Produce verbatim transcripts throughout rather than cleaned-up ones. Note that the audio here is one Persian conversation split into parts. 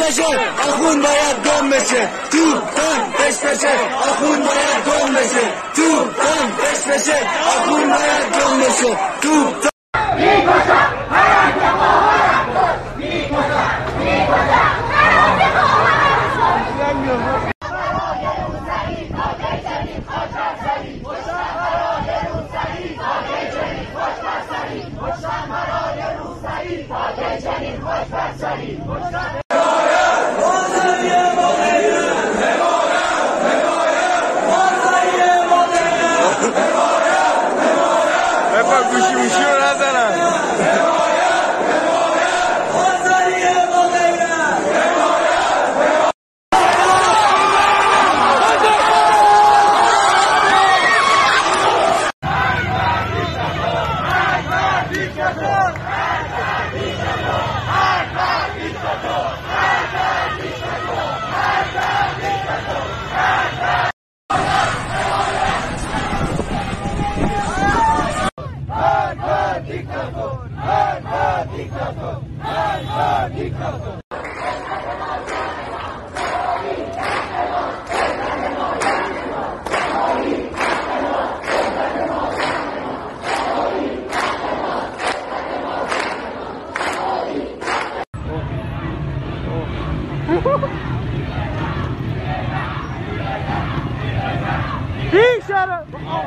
بشه آخون باید گم بشه تو تن بش بشه آخون باید گم بشه تو تن بش بشه آخون باید گم بشه تو تن میکشم حیات خواهرم کن میکشم میکشم حیات خواهرم کن برای روسری تاکه چنین خوش برسری مشتم برای روسری تاکه چنین خوش برسری مشتم برای روسری تاکه چنین خوش برسری مشتم گوشی موشی رو نزنم He shut up!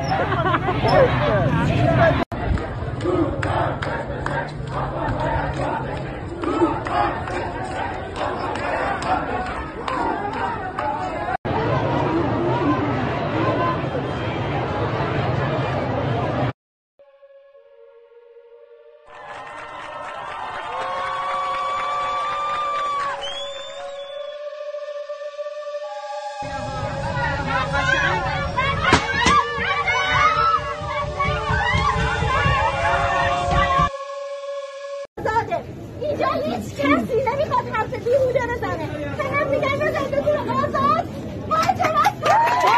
اینجا هیچ کسی نمیخواد حرف بیهوده بزنه. فقط میگن به زندگی آزاد مهاجرت کنید.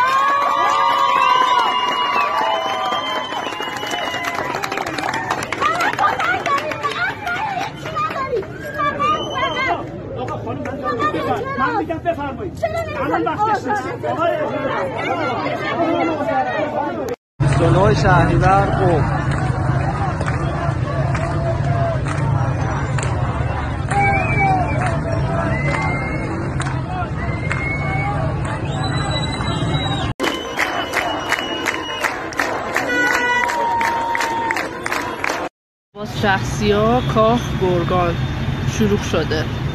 من میگم بفرمایید الان وقتش نیست. بیست و نه شهریور قم باز شخصی ها کاخ گرگان شروع شده.